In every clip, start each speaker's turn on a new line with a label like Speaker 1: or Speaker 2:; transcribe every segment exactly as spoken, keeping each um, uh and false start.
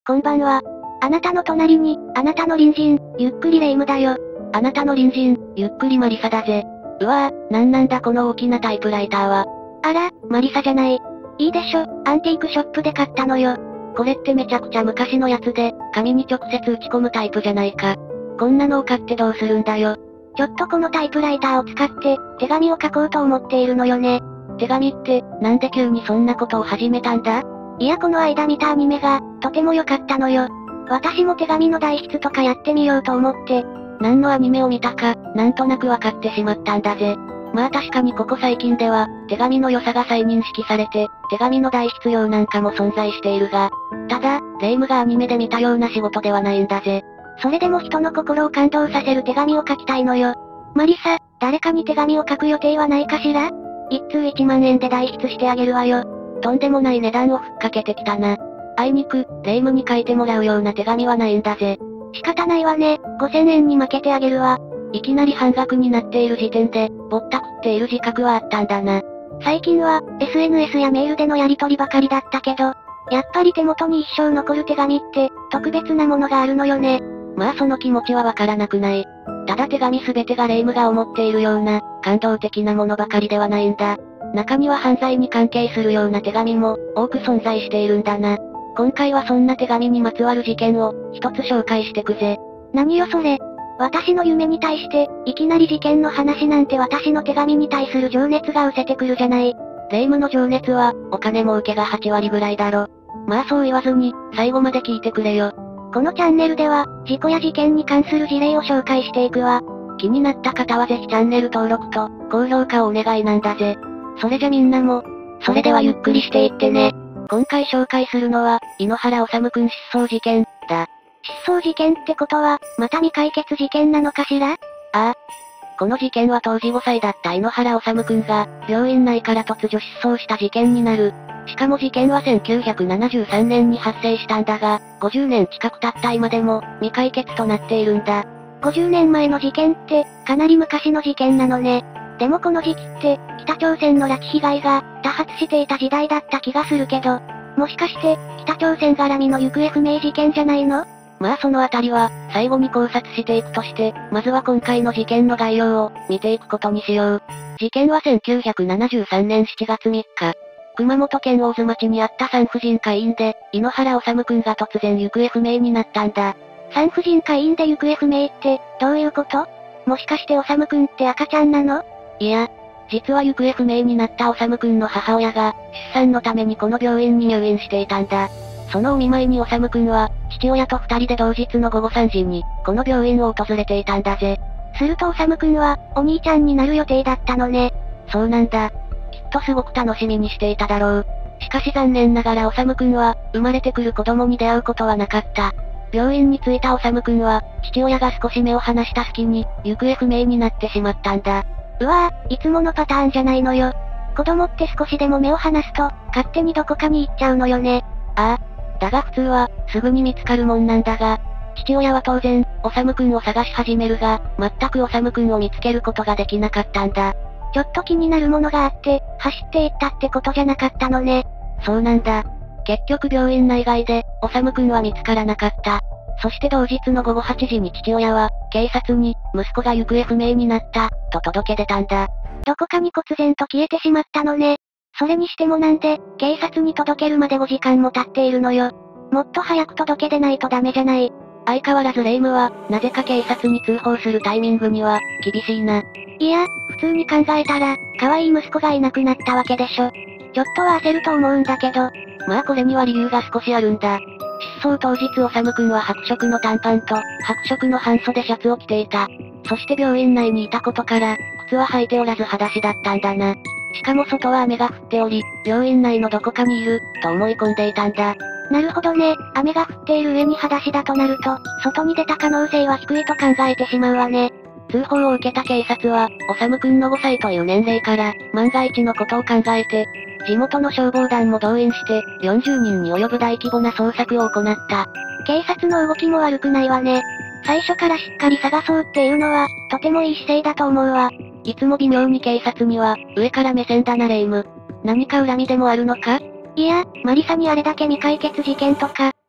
Speaker 1: こんばんは。あなたの隣に、あなたの隣人、ゆっくりレ夢ムだよ。
Speaker 2: あなたの隣人、ゆっくりマリサだぜ。うわぁ、なんなんだこの大きなタイプライターは。
Speaker 1: あら、マリサじゃない。いいでしょ、アンティークショップで買ったのよ。
Speaker 2: これってめちゃくちゃ昔のやつで、紙に直接打ち込むタイプじゃないか。こんなのを買ってどうするんだよ。
Speaker 1: ちょっとこのタイプライターを使って、手紙を書こうと思っているのよね。
Speaker 2: 手紙って、なんで急にそんなことを始めたんだ？
Speaker 1: いやこの間見たアニメが、とても良かったのよ。私も手紙の代筆とかやってみようと思って。
Speaker 2: 何のアニメを見たか、なんとなくわかってしまったんだぜ。まあ確かにここ最近では、手紙の良さが再認識されて、手紙の代筆用なんかも存在しているが、ただ、レ夢ムがアニメで見たような仕事ではないんだぜ。
Speaker 1: それでも人の心を感動させる手紙を書きたいのよ。マリサ、誰かに手紙を書く予定はないかしら？一通いちまんえんで代筆してあげるわよ。
Speaker 2: とんでもない値段をふっかけてきたな。あいにく、レ夢ムに書いてもらうような手紙はないんだぜ。
Speaker 1: 仕方ないわね、ごせんえんに負けてあげるわ。
Speaker 2: いきなり半額になっている時点で、ぼったくっている自覚はあったんだな。
Speaker 1: 最近は、エスエヌエス やメールでのやり取りばかりだったけど、やっぱり手元に一生残る手紙って、特別なものがあるのよね。
Speaker 2: まあその気持ちはわからなくない。ただ手紙すべてがレ夢ムが思っているような、感動的なものばかりではないんだ。中には犯罪に関係するような手紙も、多く存在しているんだな。今回はそんな手紙にまつわる事件を、一つ紹介してくぜ。
Speaker 1: 何よそれ。私の夢に対して、いきなり事件の話なんて私の手紙に対する情熱が失せてくるじゃない。
Speaker 2: レ夢ムの情熱は、お金儲けがはちわりぐらいだろ。まあそう言わずに、最後まで聞いてくれよ。
Speaker 1: このチャンネルでは、事故や事件に関する事例を紹介していくわ。
Speaker 2: 気になった方はぜひチャンネル登録と、高評価をお願いなんだぜ。それじゃみんなも、
Speaker 1: それではゆっくりしていってね。
Speaker 2: 今回紹介するのは、井ノ原修くん失踪事件、だ。
Speaker 1: 失踪事件ってことは、また未解決事件なのかしら？あ
Speaker 2: あ。この事件は当時ごさいだった井ノ原修くんが、病院内から突如失踪した事件になる。しかも事件はせんきゅうひゃくななじゅうさんねんに発生したんだが、ごじゅうねん近く経った今でも、未解決となっているんだ。
Speaker 1: ごじゅうねんまえの事件って、かなり昔の事件なのね。でもこの時期って、北朝鮮の拉致被害が、多発していた時代だった気がするけど、もしかして、北朝鮮絡みの行方不明事件じゃないの？
Speaker 2: まあそのあたりは、最後に考察していくとして、まずは今回の事件の概要を、見ていくことにしよう。事件はせんきゅうひゃくななじゅうさんねんしちがつみっか。熊本県大津町にあった産婦人科医院で、井ノ原修くんが突然行方不明になったんだ。
Speaker 1: 産婦人科医院で行方不明って、どういうこと？もしかして修くんって赤ちゃんなの？
Speaker 2: いや、実は行方不明になった修くんの母親が、出産のためにこの病院に入院していたんだ。そのお見舞いに修くんは、父親と二人で同日のごごさんじに、この病院を訪れていたんだぜ。
Speaker 1: すると修くんは、お兄ちゃんになる予定だったのね。
Speaker 2: そうなんだ。きっとすごく楽しみにしていただろう。しかし残念ながら修くんは、生まれてくる子供に出会うことはなかった。病院に着いた修くんは、父親が少し目を離した隙に、行方不明になってしまったんだ。
Speaker 1: うわぁ、いつものパターンじゃないのよ。子供って少しでも目を離すと、勝手にどこかに行っちゃうのよね。
Speaker 2: ああ。だが普通は、すぐに見つかるもんなんだが、父親は当然、修くんを探し始めるが、全く修くんを見つけることができなかったんだ。
Speaker 1: ちょっと気になるものがあって、走っていったってことじゃなかったのね。
Speaker 2: そうなんだ。結局病院内外で、修くんは見つからなかった。そして同日のごごはちじに父親は、警察に、息子が行方不明になった、と届け出たんだ。
Speaker 1: どこかに忽然と消えてしまったのね。それにしてもなんで、警察に届けるまでごじかんも経っているのよ。もっと早く届け出ないとダメじゃない。
Speaker 2: 相変わらずレ夢ムは、なぜか警察に通報するタイミングには、厳しいな。
Speaker 1: いや、普通に考えたら、可愛い息子がいなくなったわけでしょ。ちょっとは焦ると思うんだけど。
Speaker 2: まあこれには理由が少しあるんだ。失踪当日修くんは白色の短パンと、白色の半袖シャツを着ていた。そして病院内にいたことから、靴は履いておらず裸足だったんだな。しかも外は雨が降っており、病院内のどこかにいる、と思い込んでいたんだ。
Speaker 1: なるほどね、雨が降っている上に裸足だとなると、外に出た可能性は低いと考えてしまうわね。
Speaker 2: 通報を受けた警察は、修くんのごさいという年齢から、万が一のことを考えて、地元の消防団も動員して、よんじゅうにんに及ぶ大規模な捜索を行った。
Speaker 1: 警察の動きも悪くないわね。最初からしっかり探そうっていうのは、とてもいい姿勢だと思うわ。
Speaker 2: いつも微妙に警察には、上から目線だなレ夢ム。何か恨みでもあるのか？
Speaker 1: いや、マリサにあれだけ未解決事件とか、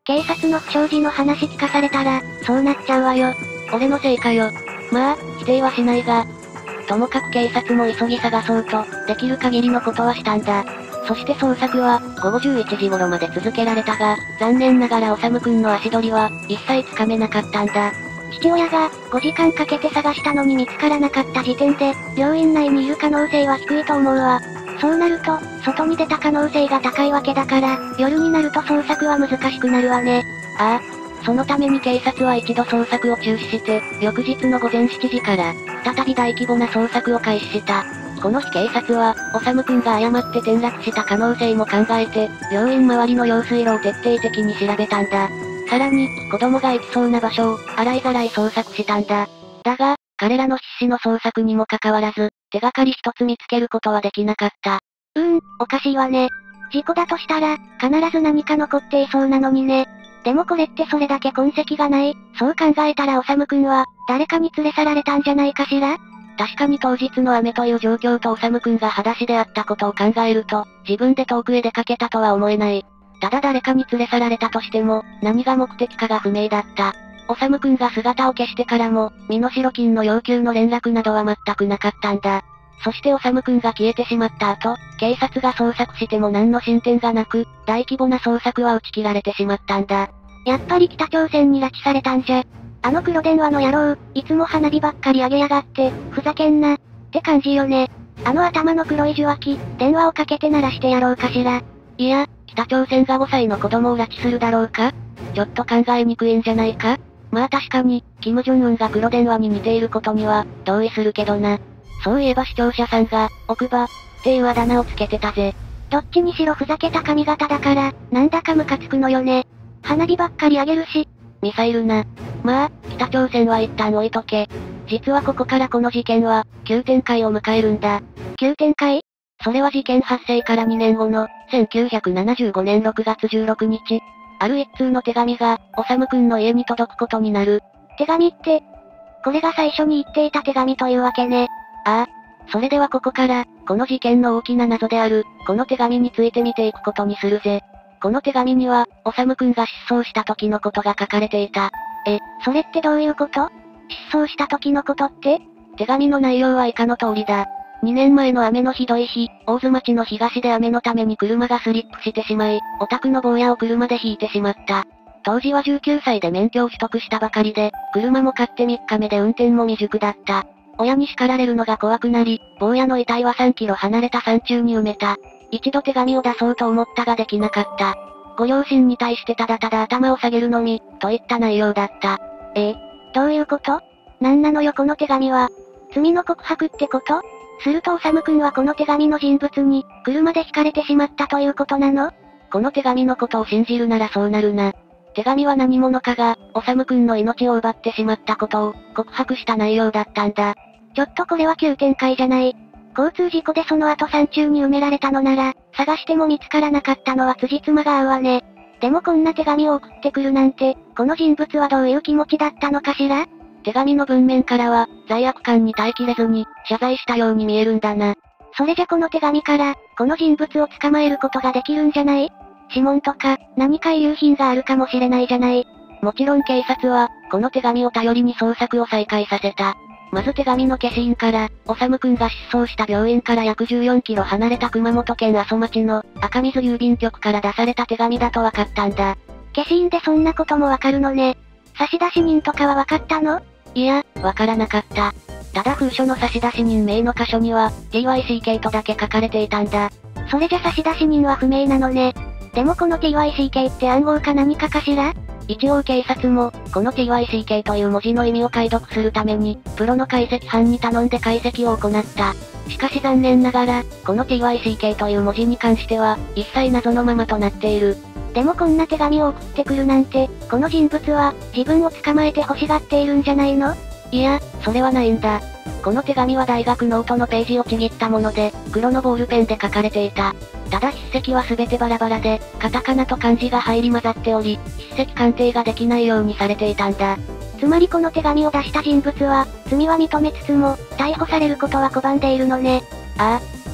Speaker 1: 警察の不祥事の話聞かされたら、そうなっちゃうわよ。
Speaker 2: 俺のせいかよ。まあ、否定はしないが。ともかく警察も急ぎ探そうと、できる限りのことはしたんだ。そして捜索は、ごごじゅういちじ頃まで続けられたが、残念ながら修くんの足取りは、一切つかめなかったんだ。
Speaker 1: 父親が、ごじかんかけて探したのに見つからなかった時点で、病院内にいる可能性は低いと思うわ。そうなると、外に出た可能性が高いわけだから、夜になると捜索は難しくなるわね。
Speaker 2: ああ。そのために警察は一度捜索を中止して、翌日のごぜんしちじから、再び大規模な捜索を開始した。この日警察は、修くんが誤って転落した可能性も考えて、病院周りの用水路を徹底的に調べたんだ。さらに、子供が行きそうな場所を、洗いざらい捜索したんだ。だが、彼らの必死の捜索にもかかわらず、手がかり一つ見つけることはできなかった。
Speaker 1: うーん、おかしいわね。事故だとしたら、必ず何か残っていそうなのにね。でもこれってそれだけ痕跡がない。そう考えたら修くんは、誰かに連れ去られたんじゃないかしら？
Speaker 2: 確かに当日の雨という状況と修くんが裸足であったことを考えると、自分で遠くへ出かけたとは思えない。ただ誰かに連れ去られたとしても、何が目的かが不明だった。修くんが姿を消してからも、身代金の要求の連絡などは全くなかったんだ。そして修くんが消えてしまった後、警察が捜索しても何の進展がなく、大規模な捜索は打ち切られてしまったんだ。
Speaker 1: やっぱり北朝鮮に拉致されたんじゃ。あの黒電話の野郎、いつも花火ばっかり上げやがって、ふざけんな、って感じよね。あの頭の黒い受話器、電話をかけて鳴らしてやろうかしら。
Speaker 2: いや、北朝鮮がごさいの子供を拉致するだろうか？ちょっと考えにくいんじゃないか？まあ確かに、キム・ジョンウンが黒電話に似ていることには、同意するけどな。そういえば視聴者さんが、奥歯、っていうあだ名をつけてたぜ。
Speaker 1: どっちにしろふざけた髪型だから、なんだかムカつくのよね。花火ばっかり上げるし。
Speaker 2: ミサイルな。まあ、北朝鮮は一旦置いとけ。実はここからこの事件は、急展開を迎えるんだ。
Speaker 1: 急展開？
Speaker 2: それは事件発生からにねんごの、せんきゅうひゃくななじゅうごねんろくがつじゅうろくにち。ある一通の手紙が、修くんの家に届くことになる。
Speaker 1: 手紙って、これが最初に言っていた手紙というわけね。
Speaker 2: ああ。それではここから、この事件の大きな謎である、この手紙について見ていくことにするぜ。この手紙には、修くんが失踪した時のことが書かれていた。
Speaker 1: え、それってどういうこと？失踪した時のことって？
Speaker 2: 手紙の内容は以下の通りだ。にねんまえの雨のひどい日、大津町の東で雨のために車がスリップしてしまい、お宅の坊やを車で引いてしまった。当時はじゅうきゅうさいで免許を取得したばかりで、車も買ってみっかめで運転も未熟だった。親に叱られるのが怖くなり、坊やの遺体はさんキロ離れた山中に埋めた。一度手紙を出そうと思ったができなかった。ご両親に対してただただ頭を下げるのみ、といった内容だった。
Speaker 1: ええ、どういうこと？なんなのよこの手紙は。罪の告白ってこと？すると修くんはこの手紙の人物に、車で引かれてしまったということなの？
Speaker 2: この手紙のことを信じるならそうなるな。手紙は何者かが、修くんの命を奪ってしまったことを、告白した内容だったんだ。
Speaker 1: ちょっとこれは急展開じゃない。交通事故でその後山中に埋められたのなら、探しても見つからなかったのは辻褄が合うわね。でもこんな手紙を送ってくるなんて、この人物はどういう気持ちだったのかしら？
Speaker 2: 手紙の文面からは、罪悪感に耐えきれずに、謝罪したように見えるんだな。
Speaker 1: それじゃこの手紙から、この人物を捕まえることができるんじゃない？指紋とか、何か遺留品があるかもしれないじゃない。
Speaker 2: もちろん警察は、この手紙を頼りに捜索を再開させた。まず手紙の消印から、修くんが失踪した病院から約じゅうよんキロ離れた熊本県阿蘇町の赤水郵便局から出された手紙だと分かったんだ。
Speaker 1: 消印でそんなこともわかるのね。差出人とかは分かったの？
Speaker 2: いや、わからなかった。ただ封書の差出人名の箇所には、ティーワイシーケー とだけ書かれていたんだ。
Speaker 1: それじゃ差出人は不明なのね。でもこの ティーワイシーケー って暗号か何かかしら？
Speaker 2: 一応警察も、この ティーワイシーケー という文字の意味を解読するために、プロの解析班に頼んで解析を行った。しかし残念ながら、この ティーワイシーケー という文字に関しては、一切謎のままとなっている。
Speaker 1: でもこんな手紙を送ってくるなんて、この人物は、自分を捕まえて欲しがっているんじゃないの？
Speaker 2: いや、それはないんだ。この手紙は大学ノートのページをちぎったもので、黒のボールペンで書かれていた。ただ筆跡は全てバラバラで、カタカナと漢字が入り混ざっており、筆跡鑑定ができないようにされていたんだ。
Speaker 1: つまりこの手紙を出した人物は、罪は認めつつも、逮捕されることは拒んでいるのね。
Speaker 2: ああ。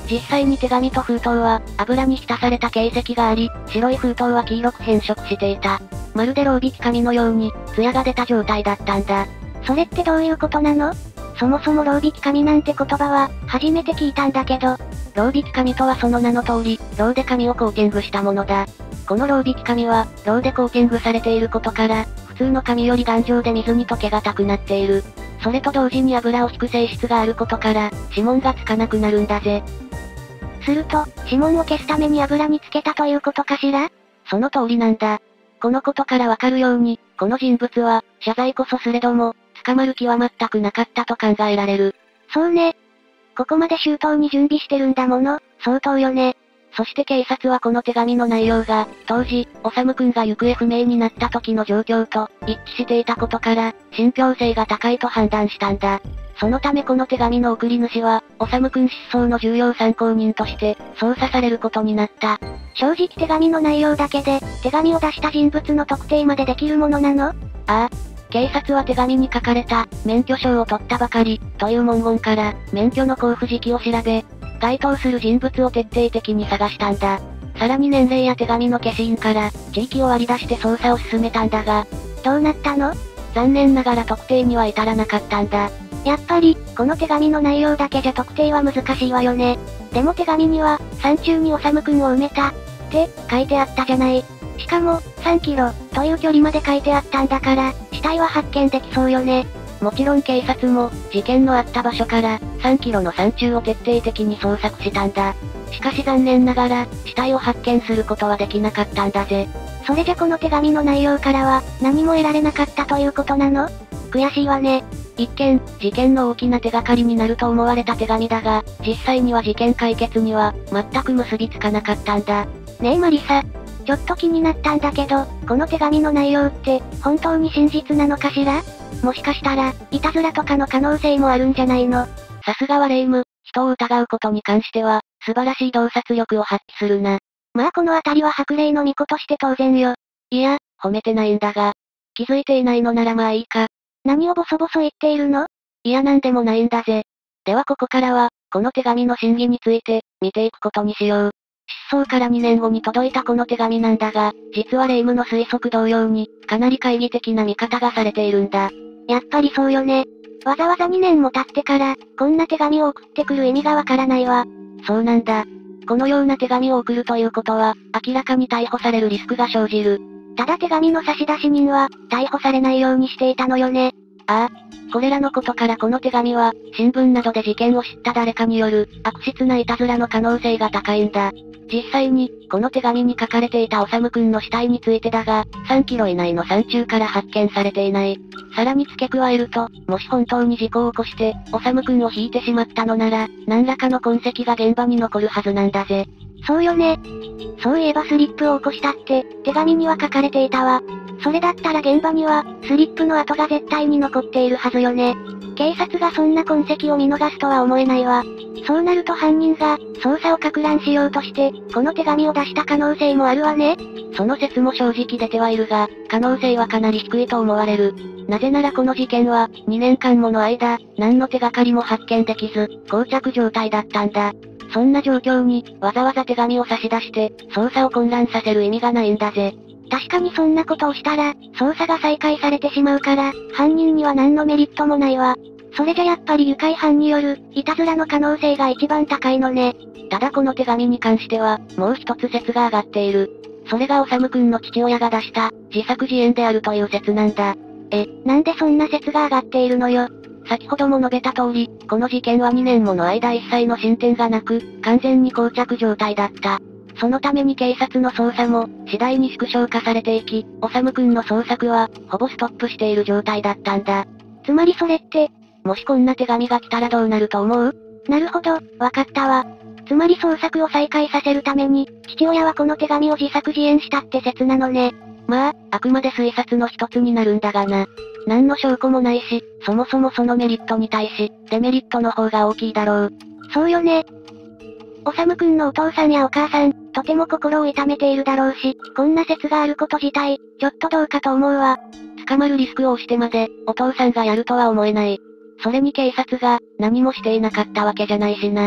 Speaker 2: 実際に手紙と封筒は、油に浸された形跡があり、白い封筒は黄色く変色していた。まるでろう引き紙のように、艶が出た状態だったんだ。
Speaker 1: それってどういうことなの？そもそもろう引き紙なんて言葉は、初めて聞いたんだけど。
Speaker 2: ろう引き紙とはその名の通り、ろうで紙をコーティングしたものだ。このろう引き紙は、ろうでコーティングされていることから、普通の紙より頑丈で水に溶けがたくなっている。それと同時に油を引く性質があることから、指紋がつかなくなるんだぜ。
Speaker 1: すると、指紋を消すために油につけたということかしら？
Speaker 2: その通りなんだ。このことからわかるように、この人物は、謝罪こそすれども、捕まる気は全くなかったと考えられる。
Speaker 1: そうね。ここまで周到に準備してるんだもの、相当よね。
Speaker 2: そして警察はこの手紙の内容が、当時、修くんが行方不明になった時の状況と、一致していたことから、信憑性が高いと判断したんだ。そのためこの手紙の送り主は、修くん失踪の重要参考人として、捜査されることになった。
Speaker 1: 正直手紙の内容だけで、手紙を出した人物の特定までできるものなの？
Speaker 2: ああ。警察は手紙に書かれた、免許証を取ったばかり、という文言から、免許の交付時期を調べ、該当する人物を徹底的に探したんだ。さらに年齢や手紙の消印から、地域を割り出して捜査を進めたんだが、
Speaker 1: どうなったの？
Speaker 2: 残念ながら特定には至らなかったんだ。
Speaker 1: やっぱり、この手紙の内容だけじゃ特定は難しいわよね。でも手紙には、山中に修くんを埋めた、って書いてあったじゃない。しかも、さんキロ、という距離まで書いてあったんだから、死体は発見できそうよね。
Speaker 2: もちろん警察も、事件のあった場所から、さんキロの山中を徹底的に捜索したんだ。しかし残念ながら、死体を発見することはできなかったんだぜ。
Speaker 1: それじゃこの手紙の内容からは、何も得られなかったということなの？悔しいわね。
Speaker 2: 一見、事件の大きな手がかりになると思われた手紙だが、実際には事件解決には、全く結びつかなかったんだ。
Speaker 1: ねえマリサ。ちょっと気になったんだけど、この手紙の内容って、本当に真実なのかしら？もしかしたら、いたずらとかの可能性もあるんじゃないの？
Speaker 2: さすがはレイム、人を疑うことに関しては、素晴らしい洞察力を発揮するな。
Speaker 1: まあこのあたりは白麗の巫女として当然よ。
Speaker 2: いや、褒めてないんだが。気づいていないのならまあいいか。
Speaker 1: 何をボソボソ言っているの？
Speaker 2: いやなんでもないんだぜ。ではここからは、この手紙の真偽について、見ていくことにしよう。失踪からにねんごに届いたこの手紙なんだが、実はレイムの推測同様に、かなり懐疑的な見方がされているんだ。
Speaker 1: やっぱりそうよね。わざわざにねんも経ってから、こんな手紙を送ってくる意味がわからないわ。
Speaker 2: そうなんだ。このような手紙を送るということは、明らかに逮捕されるリスクが生じる。
Speaker 1: ただ手紙の差出人は、逮捕されないようにしていたのよね。
Speaker 2: ああ。これらのことからこの手紙は、新聞などで事件を知った誰かによる、悪質ないたずらの可能性が高いんだ。実際に、この手紙に書かれていた修くんの死体についてだが、さんキロ以内の山中から発見されていない。さらに付け加えると、もし本当に事故を起こして、修くんを引いてしまったのなら、何らかの痕跡が現場に残るはずなんだぜ。
Speaker 1: そうよね。そういえばスリップを起こしたって、手紙には書かれていたわ。それだったら現場には、スリップの跡が絶対に残っているはずよね。警察がそんな痕跡を見逃すとは思えないわ。そうなると犯人が、捜査を撹乱しようとして、この手紙を出した可能性もあるわね。
Speaker 2: その説も正直出てはいるが、可能性はかなり低いと思われる。なぜならこの事件は、にねんかんもの間、何の手がかりも発見できず、膠着状態だったんだ。そんな状況に、わざわざ手紙を差し出して、捜査を混乱させる意味がないんだぜ。
Speaker 1: 確かにそんなことをしたら、捜査が再開されてしまうから、犯人には何のメリットもないわ。それじゃやっぱり愉快犯による、いたずらの可能性が一番高いのね。
Speaker 2: ただこの手紙に関しては、もう一つ説が上がっている。それが修くんの父親が出した、自作自演であるという説なんだ。
Speaker 1: え、なんでそんな説が上がっているのよ。
Speaker 2: 先ほども述べた通り、この事件はにねんもの間一切の進展がなく、完全に膠着状態だった。そのために警察の捜査も、次第に縮小化されていき、修くんの捜索は、ほぼストップしている状態だったんだ。
Speaker 1: つまりそれって、
Speaker 2: もしこんな手紙が来たらどうなると思う？
Speaker 1: なるほど、わかったわ。つまり捜索を再開させるために、父親はこの手紙を自作自演したって説なのね。
Speaker 2: まあ、あくまで推察の一つになるんだがな。何の証拠もないし、そもそもそのメリットに対し、デメリットの方が大きいだろう。
Speaker 1: そうよね。修くんのお父さんやお母さん、とても心を痛めているだろうし、こんな説があること自体、ちょっとどうかと思うわ。
Speaker 2: 捕まるリスクを押してまで、お父さんがやるとは思えない。それに警察が、何もしていなかったわけじゃないしな。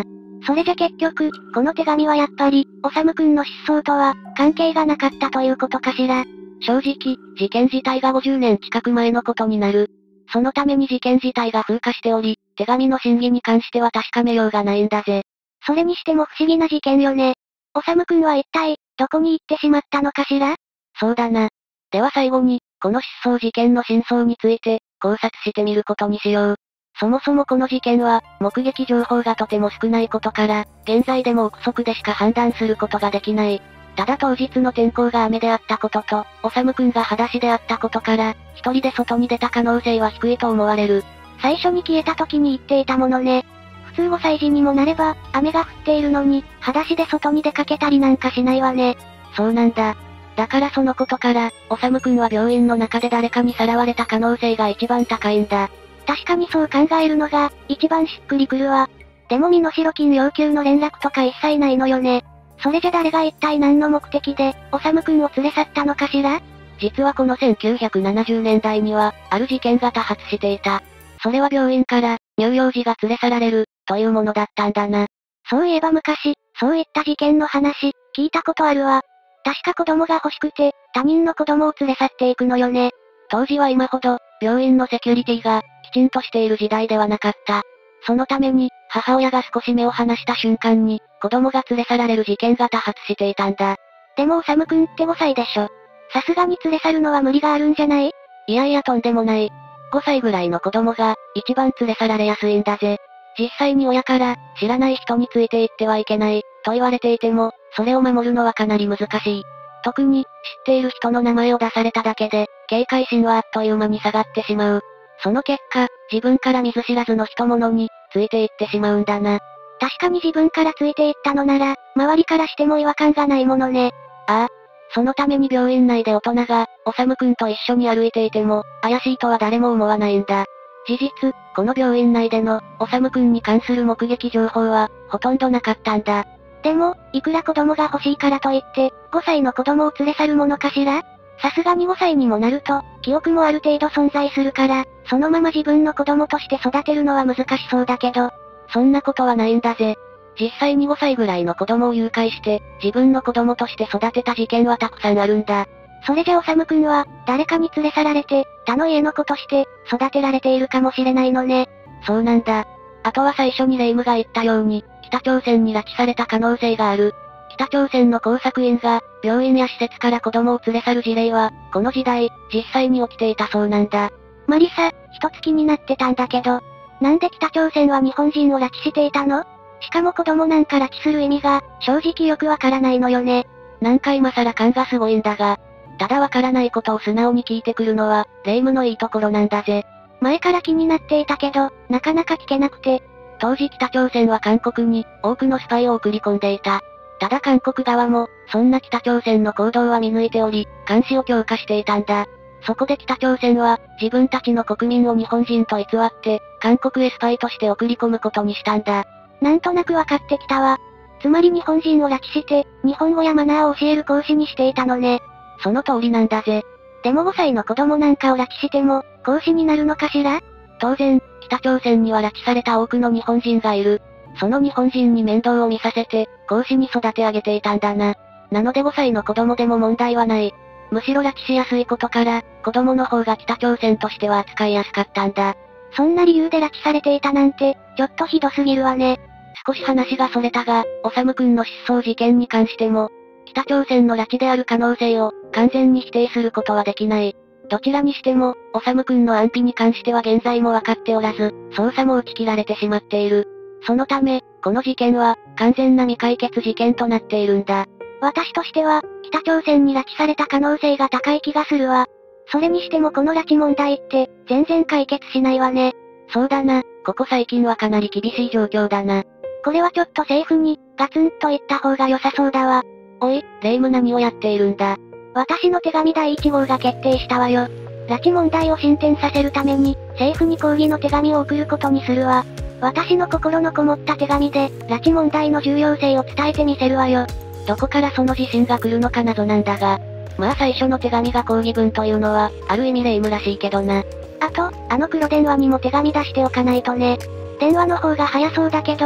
Speaker 1: それじゃ結局、この手紙はやっぱり、修くんの失踪とは、関係がなかったということかしら。
Speaker 2: 正直、事件自体がごじゅうねん近く前のことになる。そのために事件自体が風化しており、手紙の真偽に関しては確かめようがないんだぜ。
Speaker 1: それにしても不思議な事件よね。修くんは一体、どこに行ってしまったのかしら？
Speaker 2: そうだな。では最後に、この失踪事件の真相について、考察してみることにしよう。そもそもこの事件は、目撃情報がとても少ないことから、現在でも憶測でしか判断することができない。ただ当日の天候が雨であったことと、修くんが裸足であったことから、一人で外に出た可能性は低いと思われる。
Speaker 1: 最初に消えた時に言っていたものね。普通ごさい児にもなれば、雨が降っているのに、裸足で外に出かけたりなんかしないわね。
Speaker 2: そうなんだ。だからそのことから、修くんは病院の中で誰かにさらわれた可能性が一番高いんだ。
Speaker 1: 確かにそう考えるのが、一番しっくりくるわ。でも身代金要求の連絡とか一切ないのよね。それじゃ誰が一体何の目的で、修くんを連れ去ったのかしら？
Speaker 2: 実はこのせんきゅうひゃくななじゅうねんだいには、ある事件が多発していた。それは病院から、乳幼児が連れ去られる、というものだったんだな。
Speaker 1: そういえば昔、そういった事件の話、聞いたことあるわ。確か子供が欲しくて、他人の子供を連れ去っていくのよね。
Speaker 2: 当時は今ほど、病院のセキュリティが、きちんとしている時代ではなかった。そのために、母親が少し目を離した瞬間に、子供が連れ去られる事件が多発していたんだ。
Speaker 1: でも修くんってごさいでしょ。さすがに連れ去るのは無理があるんじゃない？
Speaker 2: いやいやとんでもない。ごさいぐらいの子供が、一番連れ去られやすいんだぜ。実際に親から、知らない人について行ってはいけない、と言われていても、それを守るのはかなり難しい。特に、知っている人の名前を出されただけで、警戒心はあっという間に下がってしまう。その結果、自分から見ず知らずの人物に、ついて行ってしまうんだな。
Speaker 1: 確かに自分からついて行ったのなら、周りからしても違和感がないものね。
Speaker 2: ああ。そのために病院内で大人が、修くんと一緒に歩いていても、怪しいとは誰も思わないんだ。事実、この病院内での、修くんに関する目撃情報は、ほとんどなかったんだ。
Speaker 1: でも、いくら子供が欲しいからといって、ごさいの子供を連れ去るものかしら？さすがにごさいにもなると、記憶もある程度存在するから、そのまま自分の子供として育てるのは難しそうだけど、
Speaker 2: そんなことはないんだぜ。実際にごさいぐらいの子供を誘拐して、自分の子供として育てた事件はたくさんあるんだ。
Speaker 1: それじゃ修くんは、誰かに連れ去られて、他の家の子として、育てられているかもしれないのね。
Speaker 2: そうなんだ。あとは最初にレイムが言ったように、北朝鮮に拉致された可能性がある。北朝鮮の工作員が、病院や施設から子供を連れ去る事例は、この時代、実際に起きていたそうなんだ。
Speaker 1: マリサ、一つ気になってたんだけど、なんで北朝鮮は日本人を拉致していたの？しかも子供なんか拉致する意味が、正直よくわからないのよね。
Speaker 2: なんか今更感がすごいんだが、ただわからないことを素直に聞いてくるのは、レイムのいいところなんだぜ。
Speaker 1: 前から気になっていたけど、なかなか聞けなくて。
Speaker 2: 当時北朝鮮は韓国に、多くのスパイを送り込んでいた。ただ韓国側も、そんな北朝鮮の行動は見抜いており、監視を強化していたんだ。そこで北朝鮮は、自分たちの国民を日本人と偽って、韓国へスパイとして送り込むことにしたんだ。
Speaker 1: なんとなくわかってきたわ。つまり日本人を拉致して、日本語やマナーを教える講師にしていたのね。
Speaker 2: その通りなんだぜ。
Speaker 1: でもごさいの子供なんかを拉致しても、講師になるのかしら？
Speaker 2: 当然、北朝鮮には拉致された多くの日本人がいる。その日本人に面倒を見させて、講師に育て上げていたんだな。なのでごさいの子供でも問題はない。むしろ拉致しやすいことから、子供の方が北朝鮮としては扱いやすかったんだ。
Speaker 1: そんな理由で拉致されていたなんて、ちょっとひどすぎるわね。
Speaker 2: 少し話がそれたが、修くんの失踪事件に関しても、北朝鮮の拉致である可能性を、完全に否定することはできない。どちらにしても、修くんの安否に関しては現在もわかっておらず、捜査も打ち切られてしまっている。そのため、この事件は、完全な未解決事件となっているんだ。
Speaker 1: 私としては、北朝鮮に拉致された可能性が高い気がするわ。それにしてもこの拉致問題って、全然解決しないわね。
Speaker 2: そうだな、ここ最近はかなり厳しい状況だな。
Speaker 1: これはちょっと政府に、ガツンと言った方が良さそうだわ。
Speaker 2: おい、レイム何をやっているんだ。
Speaker 1: 私の手紙だいいち号が決定したわよ。拉致問題を進展させるために、政府に抗議の手紙を送ることにするわ。私の心のこもった手紙で、拉致問題の重要性を伝えてみせるわよ。
Speaker 2: どこからその自信が来るのか謎なんだが。まあ最初の手紙が抗議文というのは、ある意味レイムらしいけどな。
Speaker 1: あと、あの黒電話にも手紙出しておかないとね。電話の方が早そうだけど、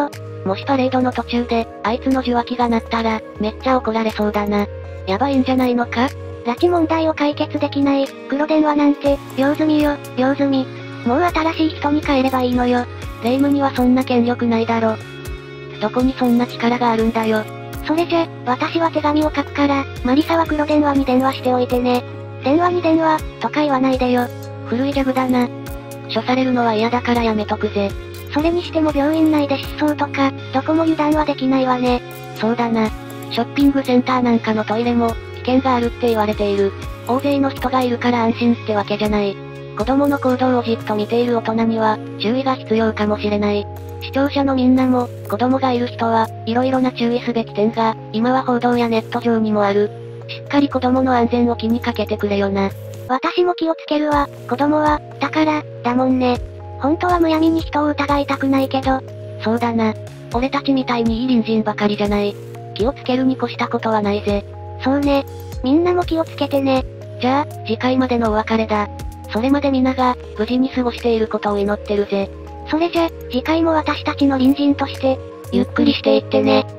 Speaker 2: もしパレードの途中で、あいつの受話器が鳴ったら、めっちゃ怒られそうだな。やばいんじゃないのか？
Speaker 1: 拉致問題を解決できない、黒電話なんて、用済みよ、用済み。もう新しい人に変えればいいのよ。
Speaker 2: 霊夢にはそんな権力ないだろ。どこにそんな力があるんだよ。
Speaker 1: それじゃ、私は手紙を書くから、マリサは黒電話に電話しておいてね。電話に電話、とか言わないでよ。
Speaker 2: 古いギャグだな。処されるのは嫌だからやめとくぜ。
Speaker 1: それにしても病院内で失踪とか、どこも油断はできないわね。
Speaker 2: そうだな。ショッピングセンターなんかのトイレも、危険があるって言われている。大勢の人がいるから安心ってわけじゃない。子供の行動をじっと見ている大人には、注意が必要かもしれない。視聴者のみんなも、子供がいる人は、色々な注意すべき点が、今は報道やネット上にもある。しっかり子供の安全を気にかけてくれよな。
Speaker 1: 私も気をつけるわ、子供は、だから、だもんね。本当はむやみに人を疑いたくないけど。
Speaker 2: そうだな。俺たちみたいにいい隣人ばかりじゃない。気をつけるに越したことはないぜ。
Speaker 1: そうね。みんなも気をつけてね。
Speaker 2: じゃあ、次回までのお別れだ。それまで皆が、無事に過ごしていることを祈ってるぜ。
Speaker 1: それじゃ、次回も私たちの隣人として、
Speaker 2: ゆっくりしていってね。